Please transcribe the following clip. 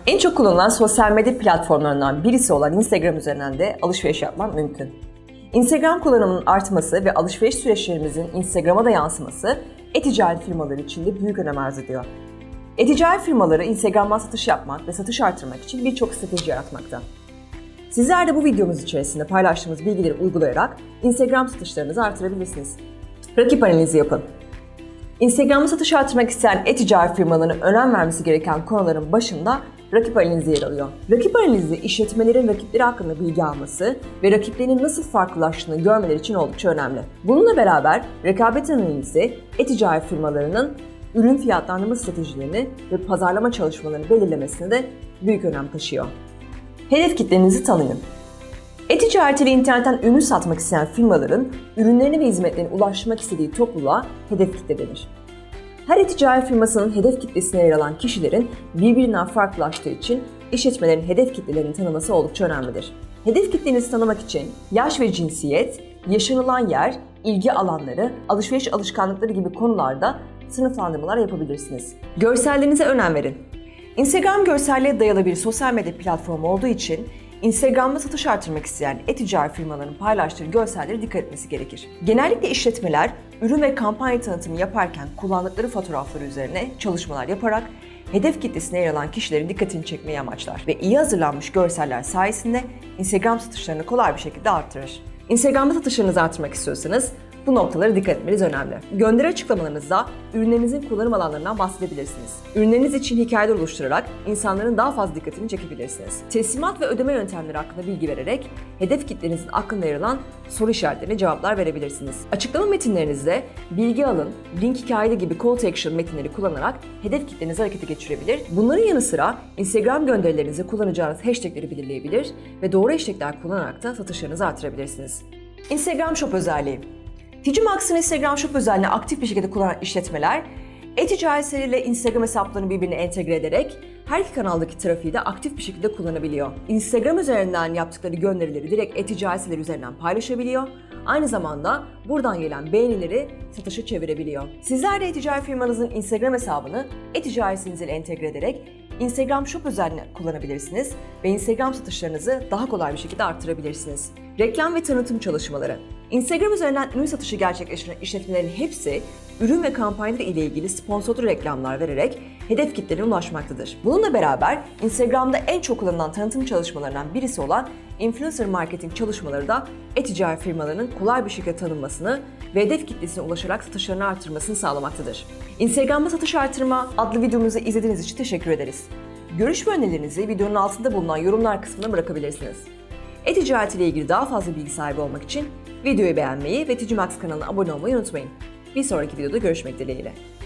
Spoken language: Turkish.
En çok kullanılan sosyal medya platformlarından birisi olan Instagram üzerinden de alışveriş yapmak mümkün. Instagram kullanımının artması ve alışveriş süreçlerimizin Instagram'a da yansıması e-ticaret firmaları için de büyük önem arz ediyor. E-ticaret firmaları Instagram'dan satış yapmak ve satış artırmak için birçok strateji yaratmakta. Sizler de bu videomuz içerisinde paylaştığımız bilgileri uygulayarak Instagram satışlarınızı artırabilirsiniz. Rakip analizi yapın. Instagram'da satış artırmak isteyen e-ticaret firmalarının önem vermesi gereken konuların başında rakip analizi yer alıyor. Rakip analizi, işletmelerin rakipleri hakkında bilgi alması ve rakiplerinin nasıl farklılaştığını görmeleri için oldukça önemli. Bununla beraber rekabet analizi, e-ticaret firmalarının ürün fiyatlandırma stratejilerini ve pazarlama çalışmalarını belirlemesine de büyük önem taşıyor. Hedef kitlenizi tanıyın. E-ticaret ile internetten ürün satmak isteyen firmaların ürünlerini ve hizmetlerini ulaştırmak istediği topluluğa hedef kitle denir. Her e-ticaret firmasının hedef kitlesine yer alan kişilerin birbirinden farklılaştığı için işletmelerin hedef kitlelerini tanıması oldukça önemlidir. Hedef kitlenizi tanımak için yaş ve cinsiyet, yaşanılan yer, ilgi alanları, alışveriş alışkanlıkları gibi konularda sınıflandırmalar yapabilirsiniz. Görsellerinize önem verin. Instagram görselliğe dayalı bir sosyal medya platformu olduğu için Instagram'da satış artırmak isteyen e-ticaret firmalarının paylaştığı görsellere dikkat etmesi gerekir. Genellikle işletmeler ürün ve kampanya tanıtımı yaparken kullandıkları fotoğrafları üzerine çalışmalar yaparak hedef kitlesine yer alan kişilerin dikkatini çekmeyi amaçlar ve iyi hazırlanmış görseller sayesinde Instagram satışlarını kolay bir şekilde artırır. Instagram'da satışlarınızı artırmak istiyorsanız bu noktalara dikkat etmeniz önemli. Gönderi açıklamalarınızda ürünlerinizin kullanım alanlarından bahsedebilirsiniz. Ürünleriniz için hikayeler oluşturarak insanların daha fazla dikkatini çekebilirsiniz. Teslimat ve ödeme yöntemleri hakkında bilgi vererek hedef kitlenizin aklında yer alan soru işaretlerine cevaplar verebilirsiniz. Açıklama metinlerinizde bilgi alın, link hikayeli gibi call to action metinleri kullanarak hedef kitlenizi harekete geçirebilir. Bunların yanı sıra Instagram gönderilerinize kullanacağınız hashtagleri belirleyebilir ve doğru hashtagler kullanarak da satışlarınızı artırabilirsiniz. Instagram Shop özelliği. Digimax'ın Instagram Shop özelliğini aktif bir şekilde kullanan işletmeler, e-ticaret siteleriyle Instagram hesaplarını birbirine entegre ederek her iki kanaldaki trafiği de aktif bir şekilde kullanabiliyor. Instagram üzerinden yaptıkları gönderileri direkt e-ticaret siteleri üzerinden paylaşabiliyor. Aynı zamanda buradan gelen beğenileri satışa çevirebiliyor. Sizler de e-ticaret firmanızın Instagram hesabını e-ticaret sitenizle entegre ederek Instagram Shop özelliğini kullanabilirsiniz ve Instagram satışlarınızı daha kolay bir şekilde arttırabilirsiniz. Reklam ve tanıtım çalışmaları. Instagram üzerinden ürün satışı gerçekleştiren işletmelerin hepsi ürün ve kampanyalar ile ilgili sponsorlu reklamlar vererek hedef kitlerine ulaşmaktadır. Bununla beraber Instagram'da en çok kullanılan tanıtım çalışmalarından birisi olan influencer marketing çalışmaları da e-ticaret firmalarının kolay bir şekilde tanınmasını ve hedef kitlesine ulaşarak satışlarını artırmasını sağlamaktadır. Instagram'da satış artırma adlı videomuzu izlediğiniz için teşekkür ederiz. Görüş ve önerilerinizi videonun altında bulunan yorumlar kısmına bırakabilirsiniz. E-ticaret ile ilgili daha fazla bilgi sahibi olmak için videoyu beğenmeyi ve Digimax kanalına abone olmayı unutmayın. Bir sonraki videoda görüşmek dileğiyle.